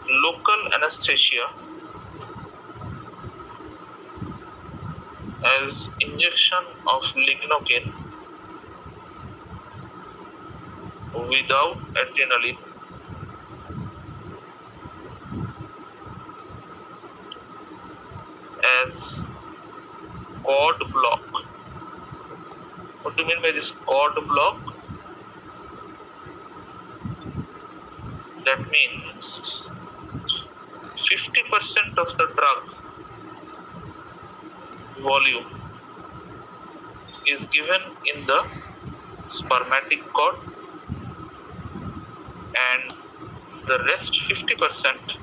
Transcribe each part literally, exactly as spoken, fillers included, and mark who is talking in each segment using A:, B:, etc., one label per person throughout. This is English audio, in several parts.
A: local anesthesia as injection of lignocaine without adrenaline as cord block. What do you mean by this cord block? That means fifty percent of the drug volume is given in the spermatic cord and the rest fifty percent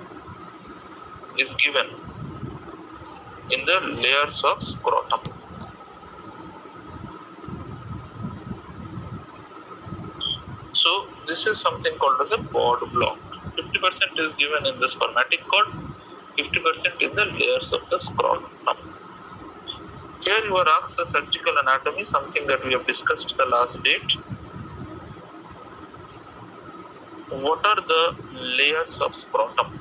A: is given in the layers of scrotum. So this is something called as a cord block. fifty percent is given in the spermatic cord, fifty percent in the layers of the scrotum. Here you are asked a surgical anatomy, something that we have discussed the last date. What are the layers of scrotum?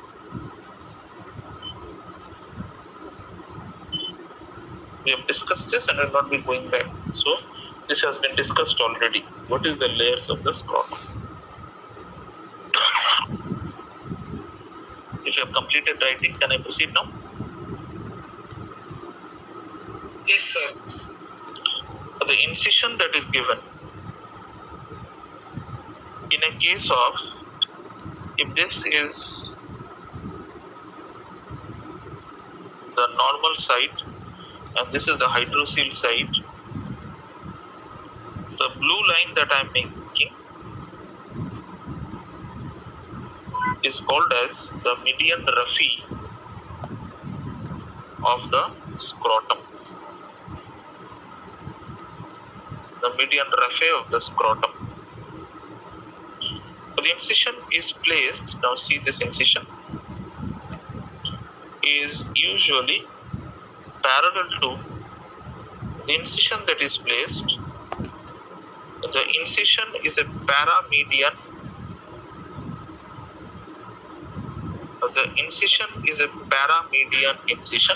A: We have discussed this and will not be going back. So this has been discussed already. What is the layers of the scrotum? If you have completed writing, can I proceed now?
B: Yes, sir.
A: The incision that is given in a case of, if this is the normal site and this is the hydrocele site, the blue line that I am making is called as the median raphe of the scrotum. The median raphe of the scrotum. So the incision is placed, now see this incision, is usually parallel to the incision that is placed. The incision is a paramedian. The incision is a paramedian incision.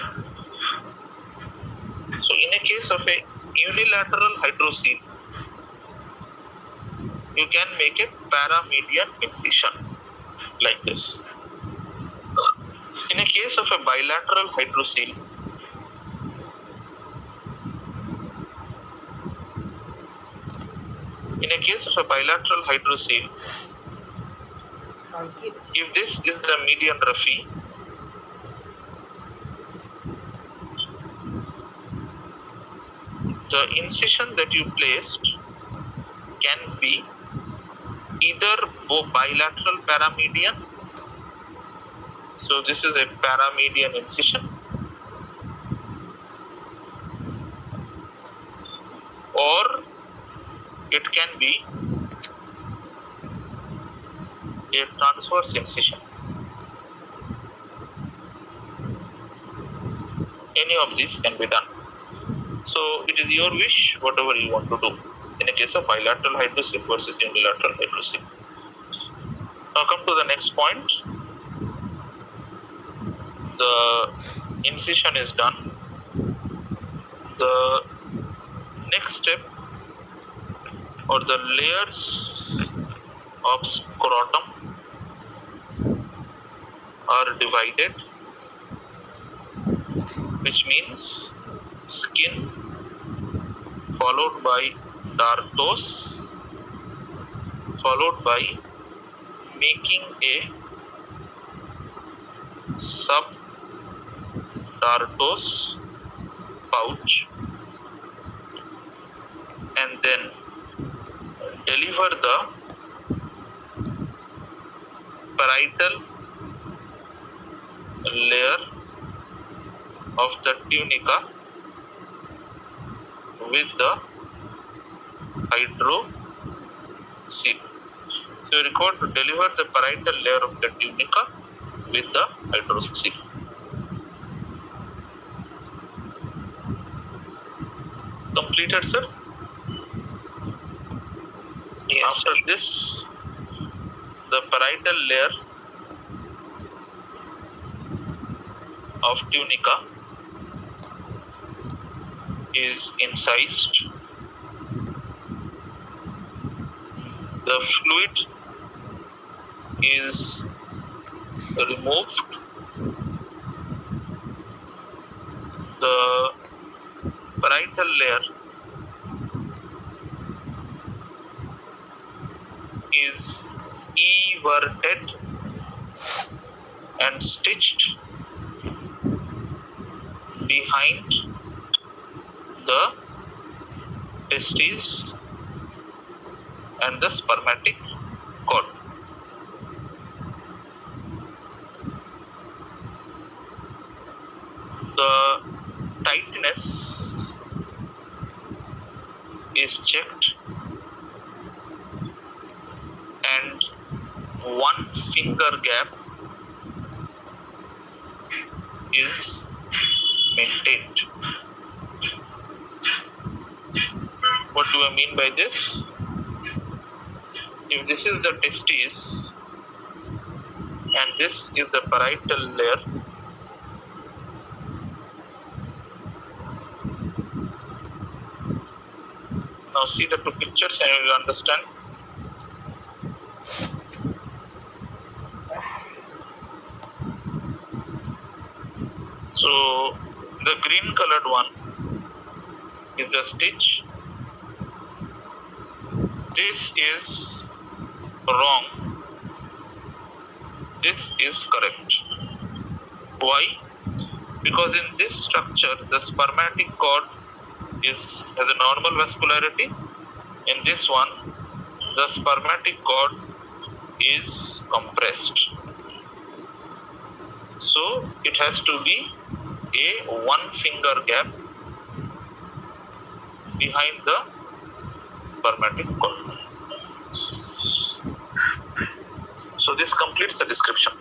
A: So in a case of a unilateral hydrocele, you can make a paramedian incision like this. In a case of a bilateral hydrocele, in a case of a bilateral hydrocele, if this is the median raphe, the incision that you placed can be either bilateral paramedian, so this is a paramedian incision, or it can be a transverse incision. Any of these can be done. So it is your wish, whatever you want to do in a case of bilateral hydrocele versus unilateral hydrocele. Now come to the next point. The incision is done. The next step, or the layers of scrotum are divided, which means skin followed by dartos, followed by making a subdartos pouch, and then deliver the parietal layer of the tunica with the hydrocele. So you record to deliver the parietal layer of the tunica with the hydrocele. Completed, sir?
B: Yes.
A: After this, the parietal layer of tunica is incised. The fluid is removed. The parietal layer is everted and stitched behind the testes and the spermatic cord. The tightness is checked and one finger gap is maintained. What do I mean by this? If this is the testes and this is the parietal layer, now see the two pictures and you will understand. So the green colored one is the stitch. This is wrong. This is correct. Why? Because in this structure the spermatic cord is has a normal vascularity. In this one the spermatic cord is compressed. So it has to be a one finger gap behind the spermatic cord. So this completes the description.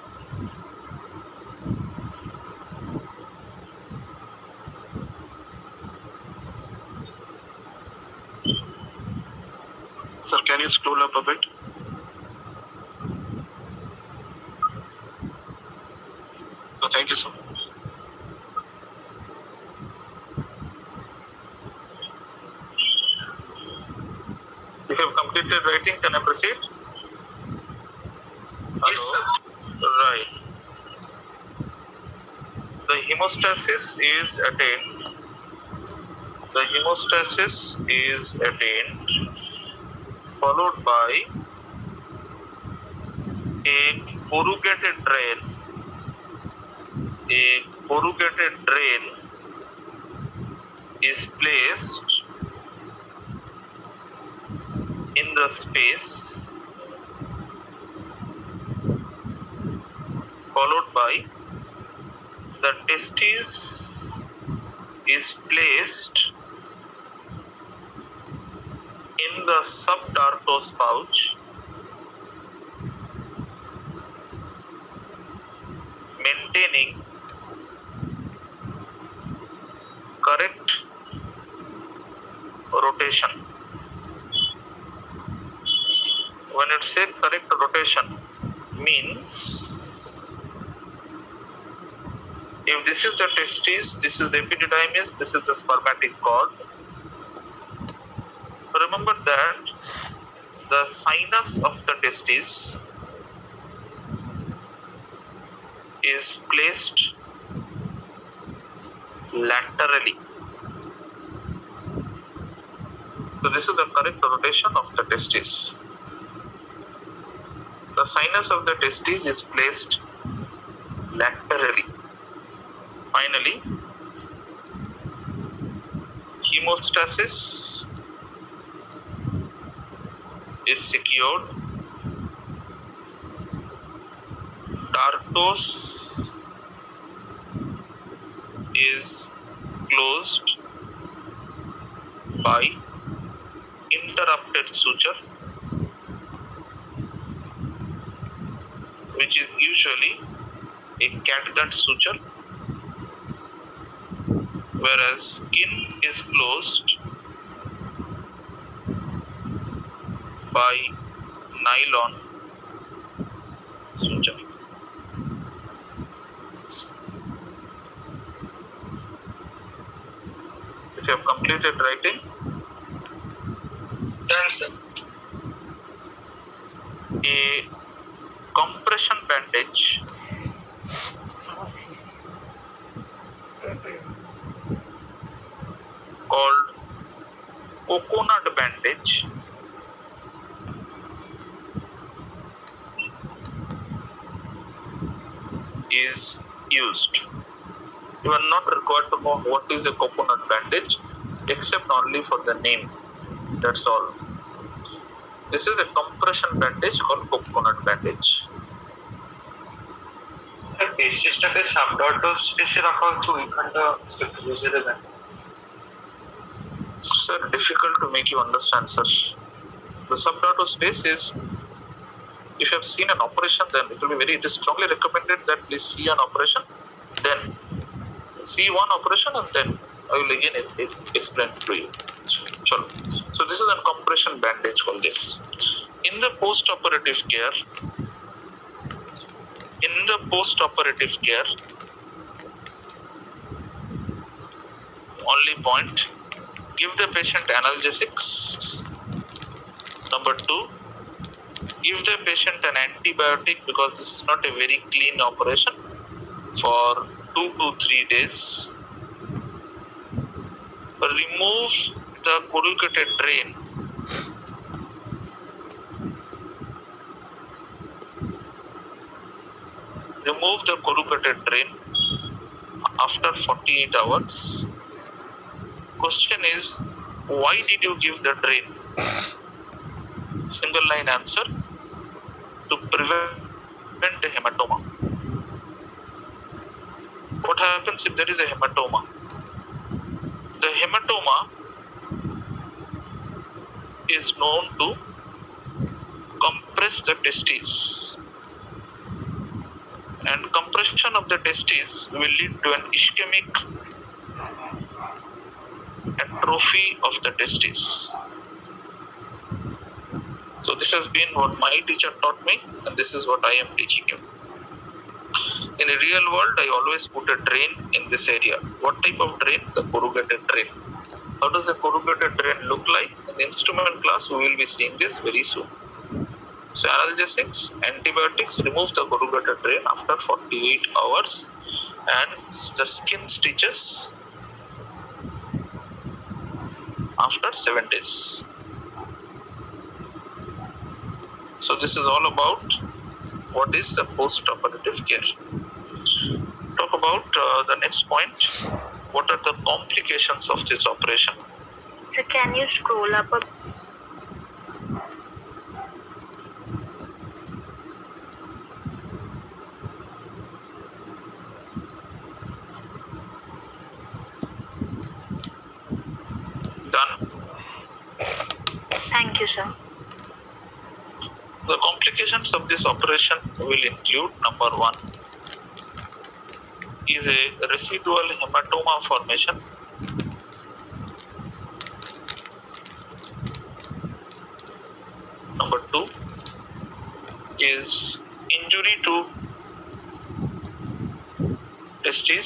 A: Sir, can you scroll up a bit? Oh, thank you, sir. If you have completed writing, can I proceed?
B: Yes, sir.
A: Right. The hemostasis is attained. The hemostasis is attained, followed by a corrugated drain. A corrugated drain is placed in the space, followed by the testes is placed in the subdartos pouch, maintaining correct rotation. When it says correct rotation, means if this is the testes, this is the epididymis, this is the spermatic cord. Remember that the sinus of the testes is placed laterally. So this is the correct rotation of the testes. The sinus of the testes is placed laterally. Finally, hemostasis is secured. Dartos is closed by interrupted suture, which is usually a catgut suture, whereas skin is closed by nylon suture. you have completed writing,
B: Done, sir.
A: a compression bandage called coconut bandage is used. You are not required to know what is a coconut bandage except only for the name. That's all. This is a compression bandage called coconut bandage.
B: বেসিসটাকে সাবডক্টর স্পেসে রাখা হচ্ছে ওইখানটা একটু বুঝে দেবেন
A: Sir, difficult to make you understand, sir. The subdaughter space is, if you have seen an operation, then it will be very, it is strongly recommended that please see an operation, then see one operation, and then I will again explain to you. Sure. So this is a compression bandage called this. In the post-operative care, in the post-operative care, only point, give the patient analgesics. Number two, give the patient an antibiotic because this is not a very clean operation for two to three days. Remove the corrugated drain. Remove the corrugated drain after forty-eight hours. Question is, why did you give the drain? Single line answer: to prevent a hematoma. What happens if there is a hematoma? The hematoma is known to compress the testes, and compression of the testes will lead to an ischemic atrophy of the testes. So this has been what my teacher taught me, and this is what I am teaching you. In a real world, I always put a drain in this area. What type of drain? The corrugated drain. How does a corrugated drain look like? In the instrument class, we will be seeing this very soon. So analgesics, antibiotics, remove the corrugated drain after forty-eight hours, and the skin stitches after seven days. So this is all about what is the post-operative care. Talk about uh, the next point. What are the complications of this operation?
C: So can you scroll up a
A: Done.
C: Thank you, sir.
A: The complications of this operation will include: number one is a residual hematoma formation. Number two is injury to testis,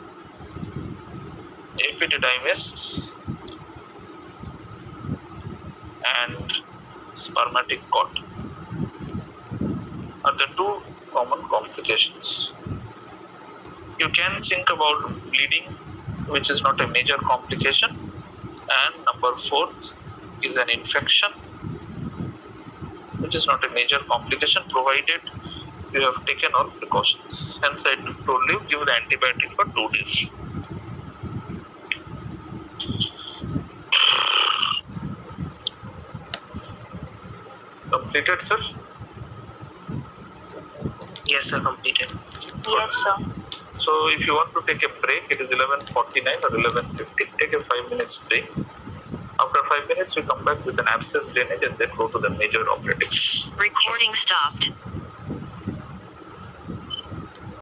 A: epididymis, and spermatic cord are the two common complications. You can think about bleeding, which is not a major complication, and number fourth is an infection, which is not a major complication provided you have taken all precautions. Hence I told you give the antibiotic for two days. Completed, sir?
B: Yes, sir, completed.
C: Yes, sir.
A: So if you want to take a break, it is eleven forty-nine or eleven fifty. Take a five minutes break. After five minutes, we come back with an abscess drainage and then go to the major operatives.
C: Recording stopped.